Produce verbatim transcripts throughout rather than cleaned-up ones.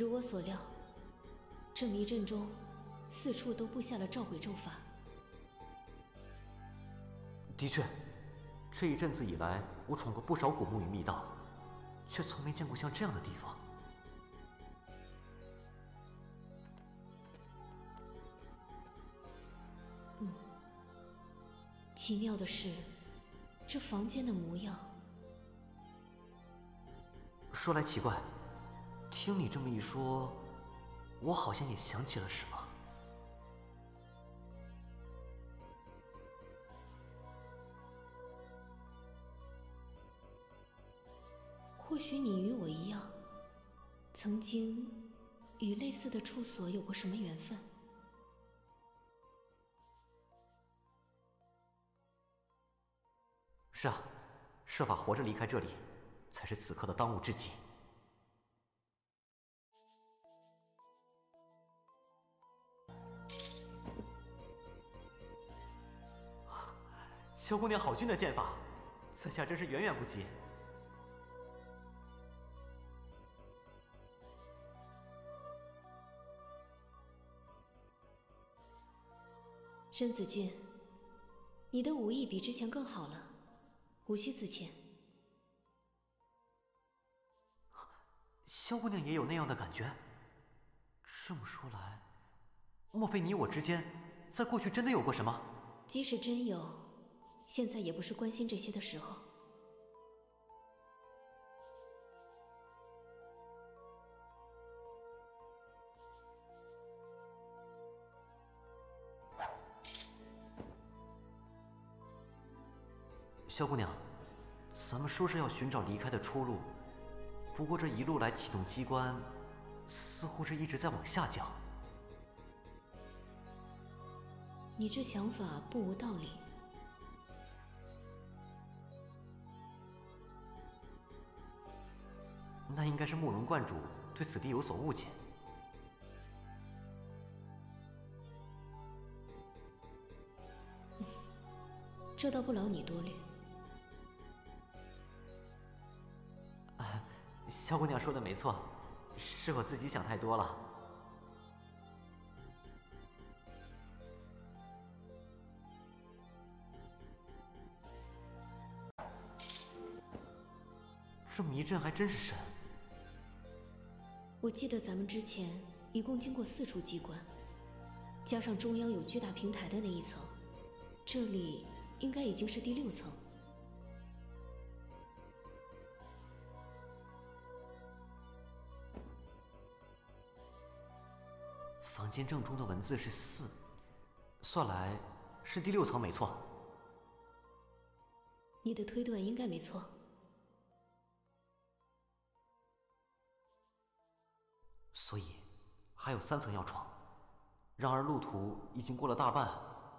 如我所料，这迷阵中四处都布下了召鬼咒法。 的确，这一阵子以来，我闯过不少古墓与密道，却从没见过像这样的地方。 嗯，奇妙的是，这房间的模样。 说来奇怪，听你这么一说，我好像也想起了什么。 或许你与我一样，曾经与类似的处所有过什么缘分？ 是啊，设法活着离开这里，才是此刻的当务之急。萧姑娘好俊的剑法，在下真是远远不及。 申子俊，你的武艺比之前更好了，无需自谦。 萧姑娘也有那样的感觉？这么说来，莫非你我之间，在过去真的有过什么？ 即使真有，现在也不是关心这些的时候。 萧姑娘，咱们说是要寻找离开的出路，不过这一路来启动机关，似乎是一直在往下降。 你这想法不无道理。 那应该是慕容观主对此地有所误解。 这倒不劳你多虑。 啊，萧姑娘说的没错，是我自己想太多了。这迷阵还真是深。 我记得咱们之前一共经过四处机关，加上中央有巨大平台的那一层，这里应该已经是第六层。 房间正中的文字是四，算来是第六层没错。 你的推断应该没错。 所以还有三层要闯，然而路途已经过了大半。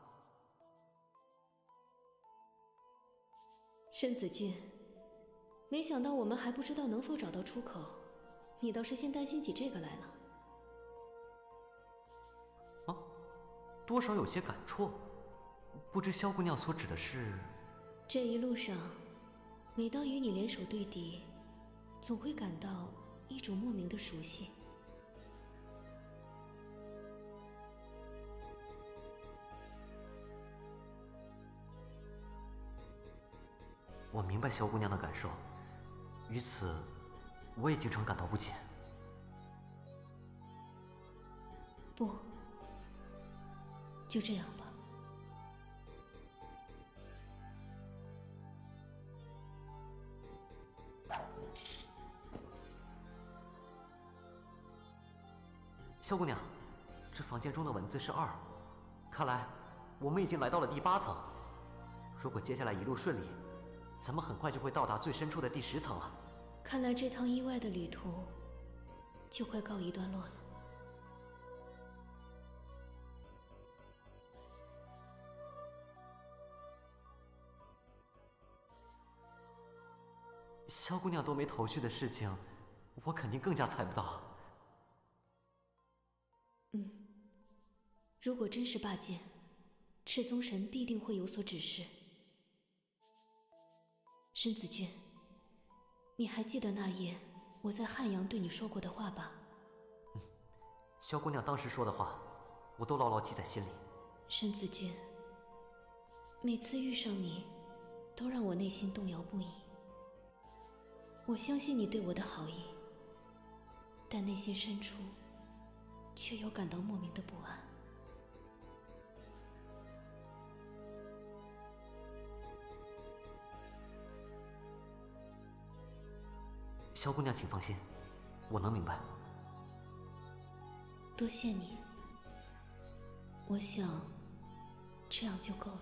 申子俊，没想到我们还不知道能否找到出口，你倒是先担心起这个来了。 啊，多少有些感触，不知萧姑娘所指的是？ 这一路上，每当与你联手对敌，总会感到一种莫名的熟悉。 我明白萧姑娘的感受，于此，我也经常感到不解。 不，就这样吧。 萧姑娘，这房间中的文字是二，看来我们已经来到了第八层。如果接下来一路顺利，咱们很快就会到达最深处的第十层了。 看来这趟意外的旅途就快告一段落了。 萧姑娘都没头绪的事情，我肯定更加猜不到。 嗯，如果真是霸剑，赤宗神必定会有所指示。申子俊，你还记得那夜我在汉阳对你说过的话吧？ 萧姑娘当时说的话，我都牢牢记在心里。 申子君，每次遇上你，都让我内心动摇不已。我相信你对我的好意，但内心深处却又感到莫名的不安。 萧姑娘，请放心，我能明白。 多谢你，我想这样就够了。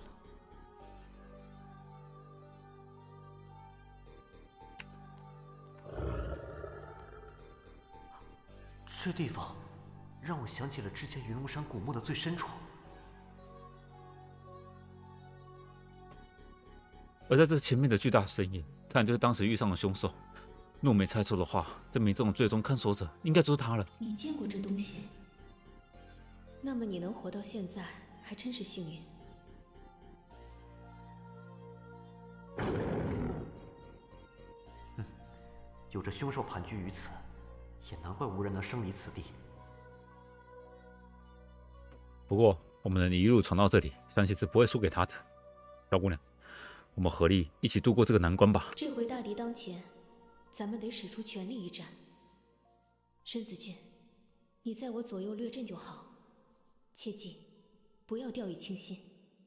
这地方让我想起了之前云龙山古墓的最深处。 而在这前面的巨大身影，看来就是当时遇上的凶手。若没猜错的话，这名这种最终看守者应该就是他了。 你见过这东西？那么你能活到现在，还真是幸运。 嗯，有着凶兽盘踞于此，也难怪无人能生离此地。 不过，我们能一路闯到这里，相信是不会输给他的。小姑娘，我们合力一起度过这个难关吧。 这回大敌当前，咱们得使出全力一战。申子君，你在我左右略阵就好，切记不要掉以轻心。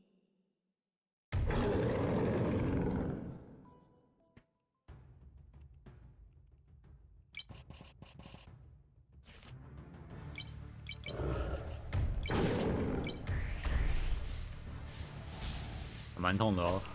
蛮痛的哦。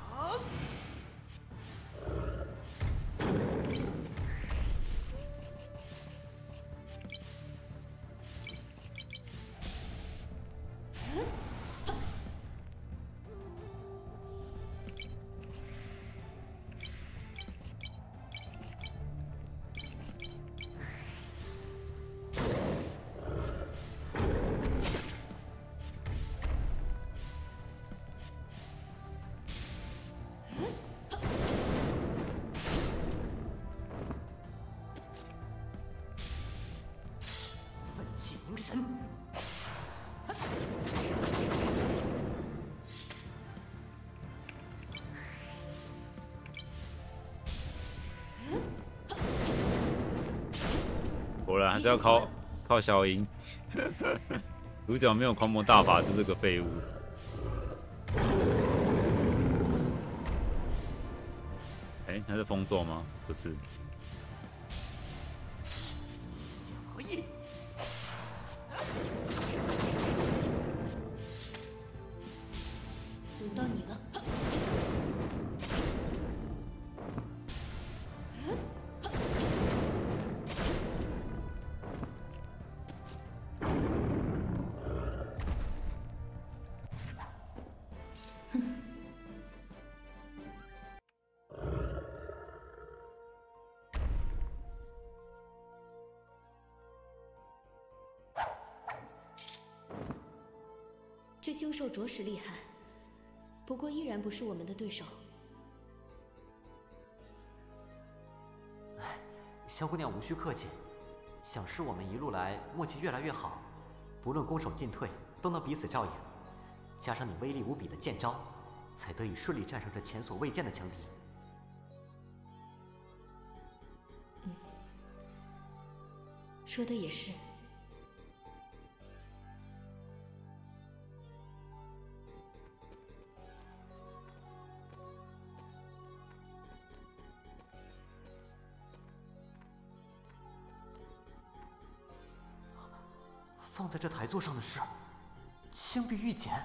果然还是要靠靠小樱，主角没有狂魔大法师这个废物。哎、欸，那是风座吗？不是。 轮到你了。这凶兽着实厉害，不过依然不是我们的对手。 萧姑娘无需客气，想是我们一路来默契越来越好，不论攻守进退都能彼此照应，加上你威力无比的剑招，才得以顺利战胜这前所未见的强敌。 嗯，说的也是。 放在这台座上的是青碧玉简。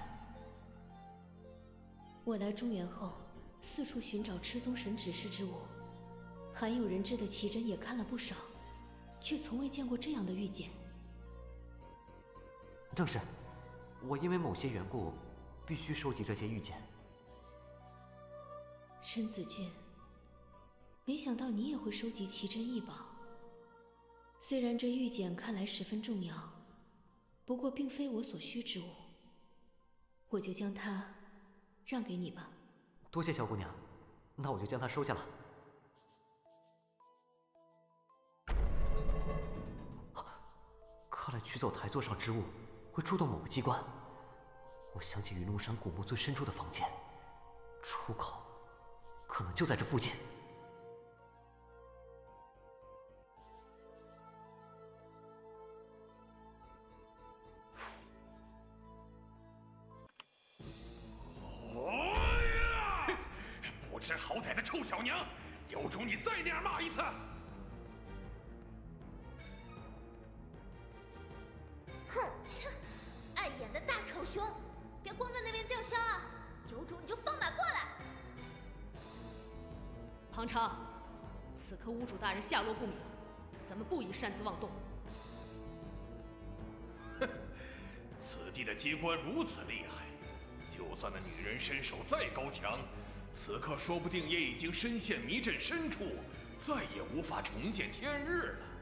我来中原后，四处寻找赤宗神指示之物，罕有人质的奇珍也看了不少，却从未见过这样的玉简。 正是，我因为某些缘故，必须收集这些玉简。 申子君，没想到你也会收集奇珍异宝。虽然这玉简看来十分重要，不过并非我所需之物，我就将它让给你吧。 多谢萧姑娘，那我就将它收下了。看来取走台座上之物，会触动某个机关。我想起云龙山古墓最深处的房间，出口可能就在这附近。 不知好歹的臭小娘，有种你再那样骂一次！ 哼，切，碍眼的大丑熊，别光在那边叫嚣啊！有种你就放马过来！ 庞昌，此刻屋主大人下落不明，咱们不宜擅自妄动。 哼，此地的机关如此厉害，就算那女人身手再高强，此刻说不定也已经深陷迷阵深处，再也无法重见天日了。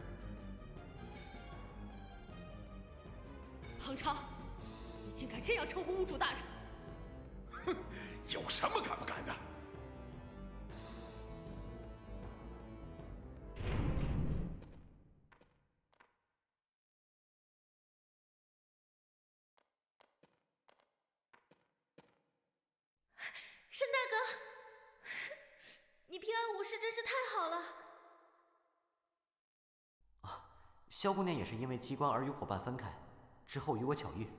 庞昌，你竟敢这样称呼屋主大人！ 哼，有什么敢不敢的？ 申大哥，你平安无事真是太好了。 啊，萧姑娘也是因为机关而与伙伴分开，之后与我巧遇。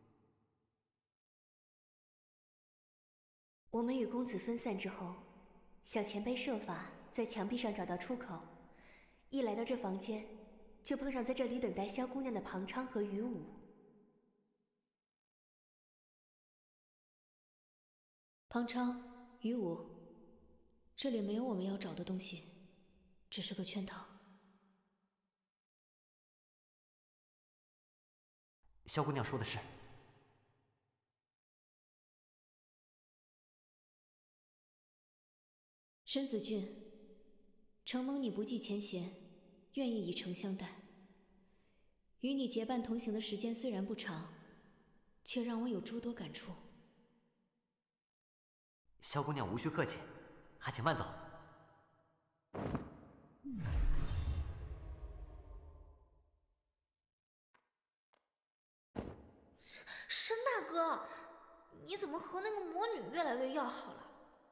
我们与公子分散之后，小前辈设法在墙壁上找到出口，一来到这房间，就碰上在这里等待萧姑娘的庞昌和于武。 庞昌、于武，这里没有我们要找的东西，只是个圈套。 萧姑娘说的是。 申子俊，承蒙你不计前嫌，愿意以诚相待。与你结伴同行的时间虽然不长，却让我有诸多感触。 萧姑娘无需客气，还请慢走。 申大哥，你怎么和那个魔女越来越要好了？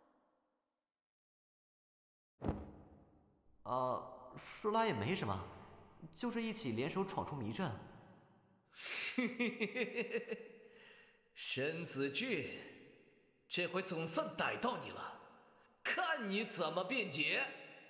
呃，说来也没什么，就是一起联手闯出迷阵。 嘿嘿嘿嘿嘿，申子俊，这回总算逮到你了，看你怎么辩解。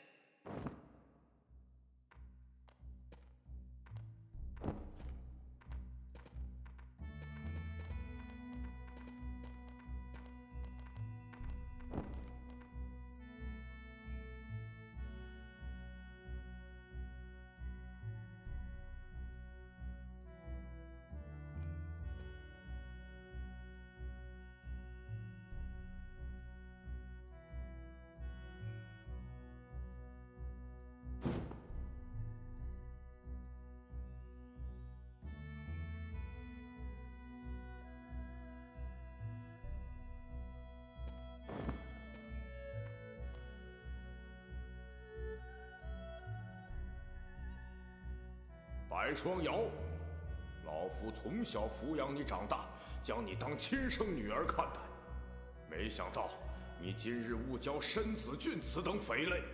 白双瑶，老夫从小抚养你长大，将你当亲生女儿看待，没想到你今日误教申子俊此等匪类。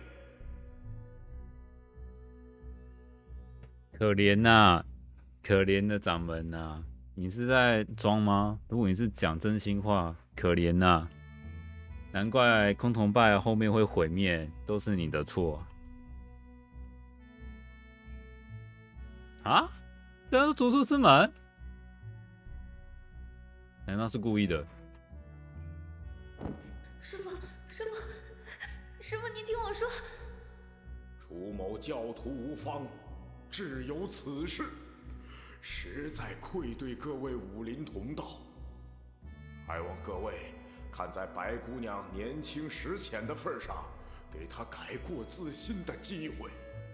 可怜呐、啊，可怜的掌门呐、啊，你是在装吗？如果你是讲真心话，可怜呐、啊，难怪空同拜后面会毁灭，都是你的错。啊？这样逐出师门？难道是故意的？ 师傅，师傅，师傅，您听我说。 楚某教徒无方，只有此事，实在愧对各位武林同道。还望各位看在白姑娘年轻识浅的份上，给她改过自新的机会。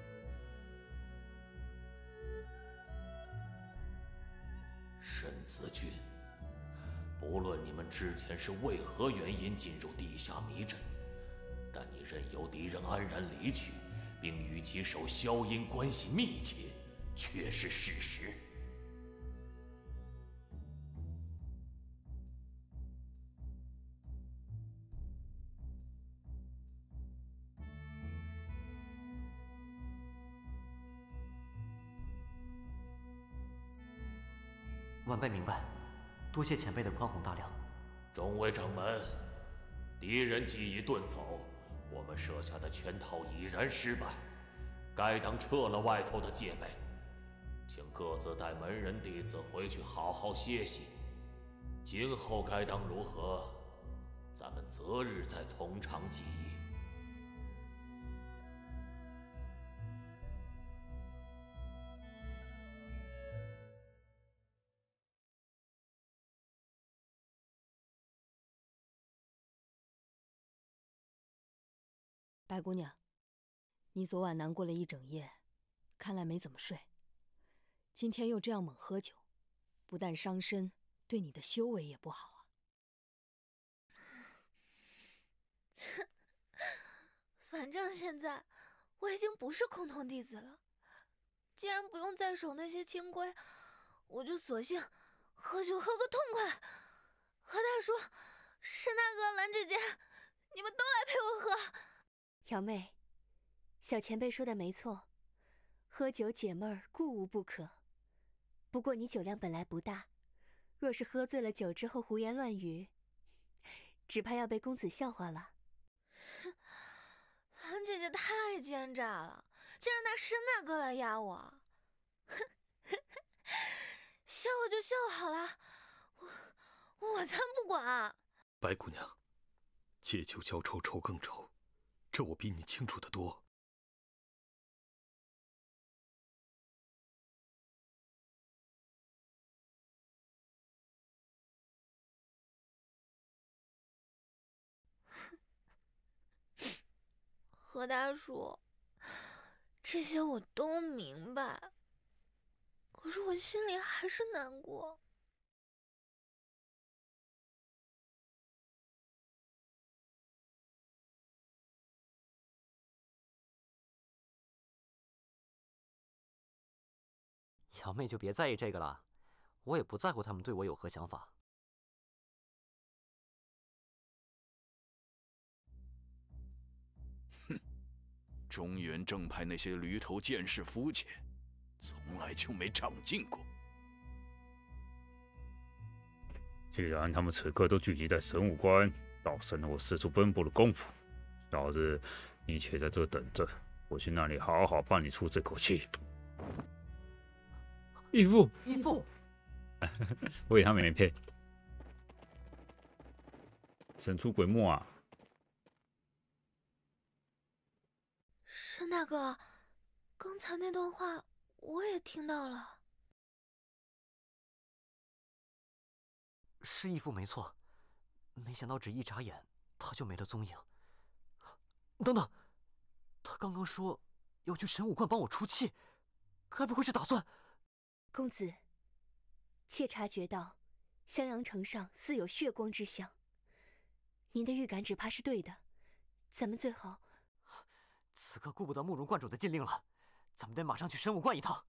申子俊，不论你们之前是为何原因进入地下迷阵，但你任由敌人安然离去，并与其手萧音关系密切，却是事实。 晚辈明白，多谢前辈的宽宏大量。 众位掌门，敌人既已遁走，我们设下的圈套已然失败，该当撤了外头的戒备，请各自带门人弟子回去好好歇息。今后该当如何，咱们择日再从长计议。 白姑娘，你昨晚难过了一整夜，看来没怎么睡。今天又这样猛喝酒，不但伤身，对你的修为也不好啊。 反正现在我已经不是空洞弟子了，既然不用再守那些清规，我就索性喝酒喝个痛快。何大叔、申大哥、兰姐姐，你们都来陪我喝。 瑶妹，小前辈说的没错，喝酒解闷儿，固无不可。不过你酒量本来不大，若是喝醉了酒之后胡言乱语，只怕要被公子笑话了。 兰姐姐太奸诈了，竟然拿申大哥来压我。笑我就笑好了，我我才不管。 白姑娘，借酒浇愁，愁更愁，这我比你清楚得多。 何大叔，这些我都明白，可是我心里还是难过。 瑶妹就别在意这个了，我也不在乎他们对我有何想法。 哼，中原正派那些驴头见识肤浅，从来就没长进过。 既然他们此刻都聚集在神武关，倒省了我四处奔波的功夫。老子，你且在这等着，我去那里好好帮你出这口气。义父， 义父， 我以为他没骗。神出鬼没啊！ 申大哥，刚才那段话我也听到了。 是义父没错，没想到只一眨眼他就没了踪影。等等，他刚刚说要去神武观帮我出气，该不会是打算…… 公子，妾察觉到襄阳城上似有血光之象，您的预感只怕是对的。咱们最好…… 此刻顾不得慕容观主的禁令了，咱们得马上去神武观一趟。